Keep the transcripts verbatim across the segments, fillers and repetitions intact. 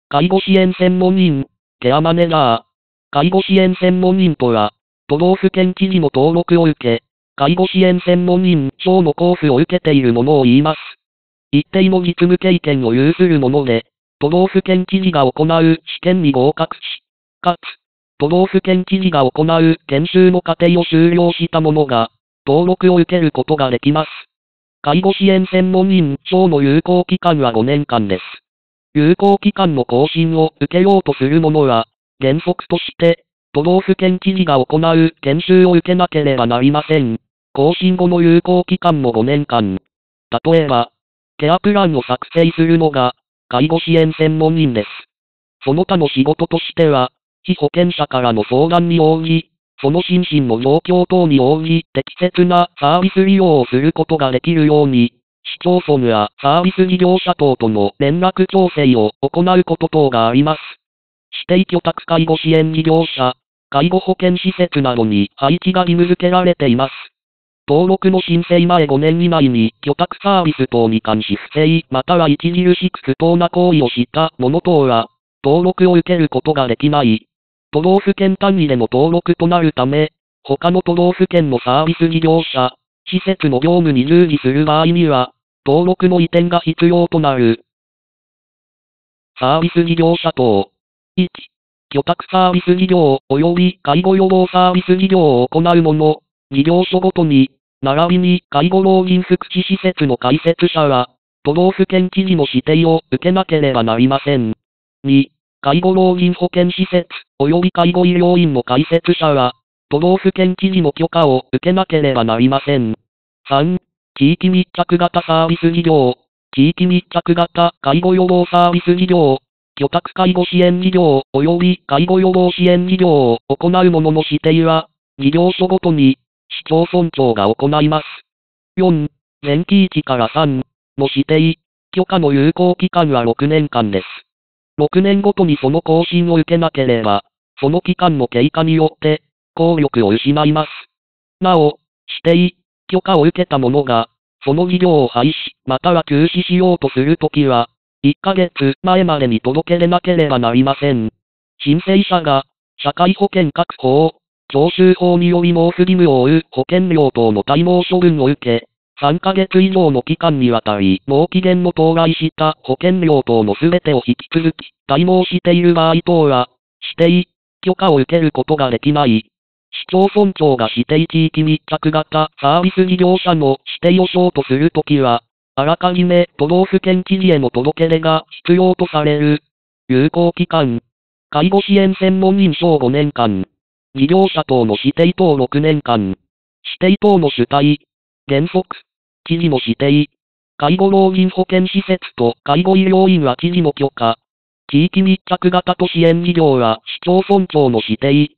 介護支援専門員、ケアマネラー。介護支援専門員とは、都道府県知事の登録を受け、介護支援専門員証の交付を受けているものを言います。一定の実務経験を有するもので、都道府県知事が行う試験に合格し、かつ、都道府県知事が行う研修の過程を修了した者が、登録を受けることができます。介護支援専門員証の有効期間はごねんかんです。有効期間の更新を受けようとする者は、原則として、都道府県知事が行う研修を受けなければなりません。更新後の有効期間もごねんかん。例えば、ケアプランを作成するのが、介護支援専門員です。その他の仕事としては、被保険者からの相談に応じ、その心身の状況等に応じ適切なサービス利用をすることができるように、市町村やサービス事業者等との連絡調整を行うこと等があります。指定居宅介護支援事業者、介護保険施設などに配置が義務付けられています。登録の申請前ごねん以内に居宅サービス等に関し不正または著しく不当な行為をした者等は、登録を受けることができない。都道府県単位での登録となるため、他の都道府県のサービス事業者、施設の業務に従事する場合には、登録の移転が必要となる。サービス事業者等。いち、居宅サービス事業及び介護予防サービス事業を行う者、事業所ごとに、並びに介護老人福祉施設の開設者は、都道府県知事の指定を受けなければなりません。に、介護老人保健施設、及び介護医療院の開設者は、都道府県知事の許可を受けなければなりません。さん、地域密着型サービス事業、地域密着型介護予防サービス事業、居宅介護支援事業及び介護予防支援事業を行う者の指定は、事業所ごとに市町村長が行います。よん、前期いちからさんの指定、許可の有効期間はろくねんかんです。ろくねんごとにその更新を受けなければ、その期間の経過によって、効力を失います。なお、指定、許可を受けた者が、その事業を廃止、または休止しようとするときは、いっかげつまえまでに届け出なければなりません。申請者が、社会保険確保法、徴収法により納付義務を負う保険料等の滞納処分を受け、さんかげつ以上の期間にわたり、納期限の到来した保険料等のすべてを引き続き、滞納している場合等は、指定、許可を受けることができない。市町村長が指定地域密着型サービス事業者の指定を証とするときは、あらかじめ都道府県知事への届け出が必要とされる。有効期間。介護支援専門員証ごねんかん。事業者等の指定等ろくねんかん。指定等の主体。原則。知事の指定。介護老人保健施設と介護医療院は知事の許可。地域密着型と支援事業は市町村長の指定。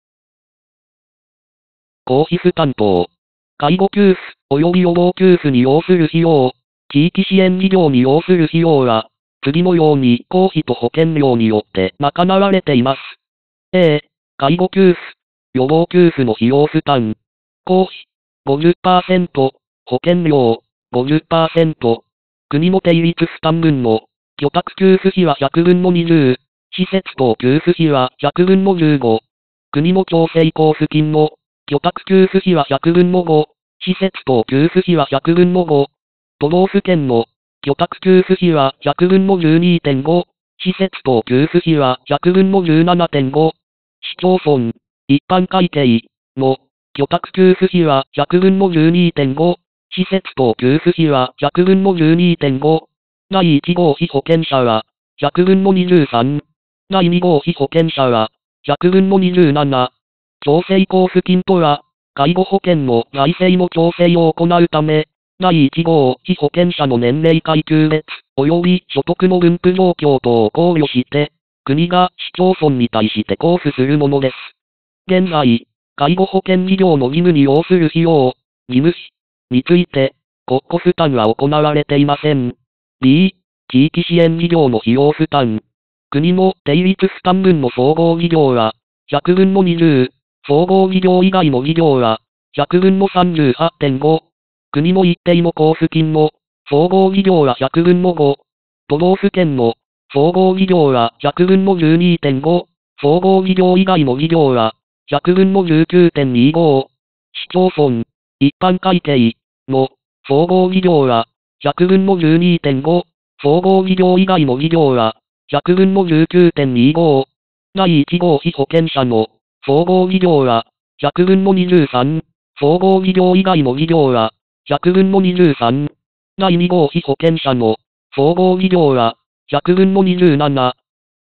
公費負担等。介護給付、及び予防給付に要する費用、地域支援事業に要する費用は、次のように公費と保険料によって賄われています。A、介護給付、予防給付の費用負担。公費、ごじゅっパーセント、保険料、ごじゅっパーセント。国の定率負担分の、居宅給付費はひゃくぶんのにじゅう、施設等給付費はひゃくぶんのじゅうご。国の調整交付金の、居宅給付費はひゃくぶんのご、施設等給付費はひゃくぶんのご。都道府県の、居宅給付費はひゃくぶんの じゅうにてんご、施設等給付費はひゃくぶんの じゅうななてんご。市町村、一般会計の、居宅給付費はひゃくぶんの じゅうにてんご、施設等給付費はひゃくぶんの じゅうにてんご。だいいち号被保険者は、ひゃくぶんのにじゅうさん。だいに号被保険者は、ひゃくぶんのにじゅうなな。調整交付金とは、介護保険の財政の調整を行うため、だいいち号被保険者の年齢階級別、及び所得の分布状況等を考慮して、国が市町村に対して交付するものです。現在、介護保険事業の義務に要する費用、義務費について、国庫負担は行われていません。B、地域支援事業の費用負担。国の定率負担分の総合事業は、ひゃくぶんのにじゅう、総合事業以外の事業は、ひゃくぶんの さんじゅうはちてんご。国の一定の交付金の、総合事業はひゃくぶんのご。都道府県の、 総合事業らひゃくぶんの じゅうにてんご、総合事業以外の事業らひゃくぶんの じゅうきゅうてんにじゅうご、市町村、一般会計の総合事業らひゃくぶんの じゅうにてんご、総合事業以外の事業らひゃくぶんの じゅうきゅうてんにじゅうご、だいいち号被保険者の総合事業らひゃくぶんのにじゅうさん、総合事業以外の事業らひゃくぶんのにじゅうさん、だいに号被保険者の総合事業らひゃくぶんのにじゅうなな。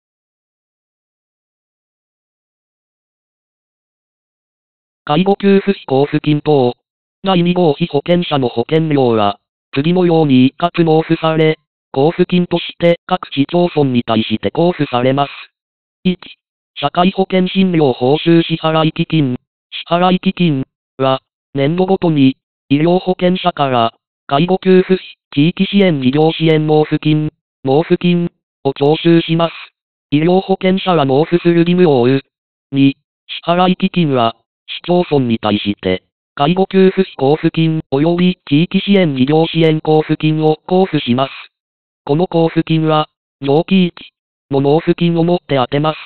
介護給付費交付金等。だいに号被保険者の保険料は、次のように一括納付され、交付金として各市町村に対して交付されます。いち. 社会保険診療報酬支払基金。支払基金は、年度ごとに、医療保険者から、介護給付費、地域支援事業支援納付金、納付金を徴収します。医療保険者が納付する義務を負う。に. 支払基金は、市町村に対して、介護給付費交付金及び地域支援事業支援交付金を交付します。この交付金は、上記いちの納付金をもって当てます。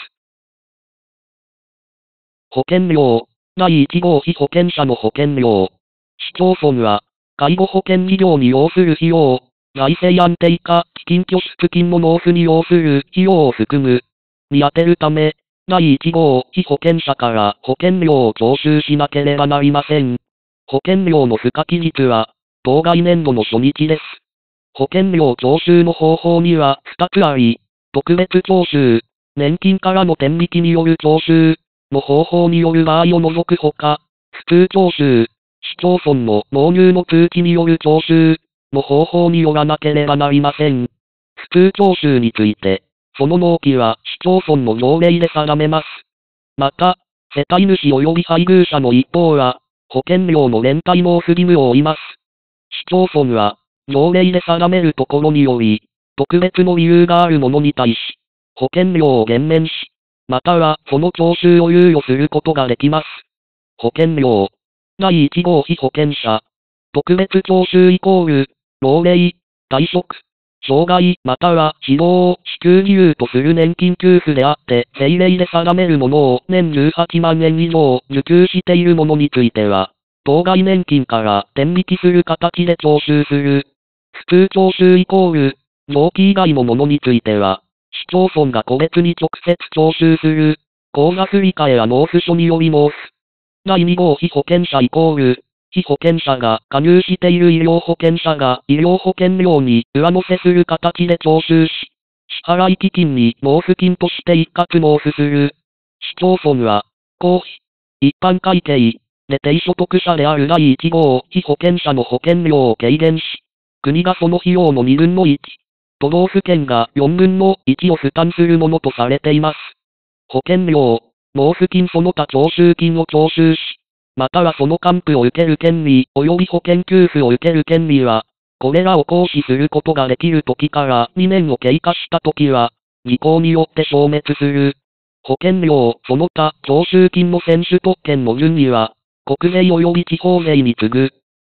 保険料。だいいち号被保険者の保険料。市町村は、介護保険事業に要する費用、財政安定化基金拠出金の納付に要する費用を含む、に当てるため、だいいち号被保険者から保険料を徴収しなければなりません。保険料の付加期日は、当該年度の初日です。保険料徴収の方法にはふたつあり、特別徴収、年金からの天引きによる徴収の方法による場合を除くほか、普通徴収、市町村の納入の通知による徴収の方法によらなければなりません。普通徴収について、その納期は市町村の条例で定めます。また、世帯主及び配偶者の一方は、保険料の連帯納付義務を負います。市町村は、条例で定めるところにより、特別の理由がある者に対し、保険料を減免し、またはその徴収を猶予することができます。保険料。だいいち号被保険者。特別徴収イコール、老齢、退職、障害または死亡を支給理由とする年金給付であって、政令で定めるものを年じゅうはちまんえん以上受給している者については、当該年金から天引きする形で徴収する。普通徴収イコール、上記以外の者については、市町村が個別に直接徴収する。口座振替や納付書により納付。だいに号被保険者イコール、被保険者が加入している医療保険者が医療保険料に上乗せする形で徴収し、支払基金に納付金として一括納付する。市町村は、公費、一般会計で低所得者であるだいいち号被保険者の保険料を軽減し、国がその費用のにぶんのいち、都道府県がよんぶんのいちを負担するものとされています。保険料、納付金その他徴収金を徴収し、またはその還付を受ける権利及び保険給付を受ける権利は、これらを行使することができる時からにねんを経過した時は、時効によって消滅する。保険料その他徴収金の選手特権の順位は、国税及び地方税に次ぐ。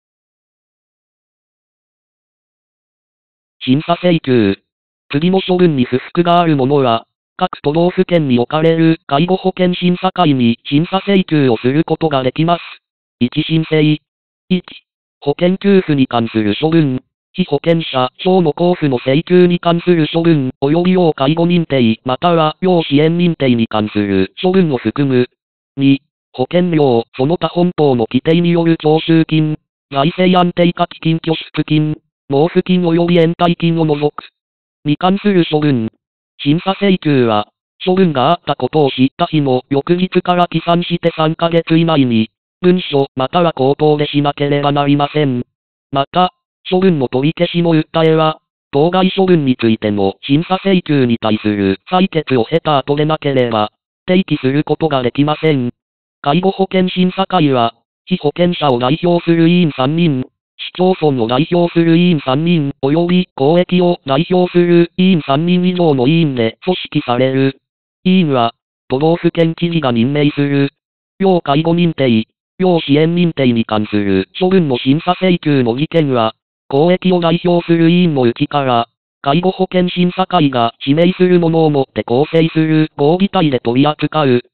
審査請求。次の処分に不服がある者は、各都道府県に置かれる介護保険審査会に審査請求をすることができます。いち申請。いち. 保険給付に関する処分。被保険者等の交付の請求に関する処分、及び要介護認定または要支援認定に関する処分を含む。に. 保険料その他本法の規定による徴収金、財政安定化基金拠出金、納付金及び延滞金を除く。に関する処分。審査請求は、処分があったことを知った日の翌日から起算してさんかげつ以内に、文書または口頭でしなければなりません。また、処分の取り消しの訴えは、当該処分についての審査請求に対する採決を経た後でなければ、提起することができません。介護保険審査会は、被保険者を代表する委員さんにん、市町村を代表する委員さんにん、及び公益を代表する委員さんにん以上の委員で組織される。委員は、都道府県知事が任命する。要介護認定、要支援認定に関する処分の審査請求の事件は、公益を代表する委員のうちから、 介護保険審査会が指名するものをもって構成する合議体で取り扱う。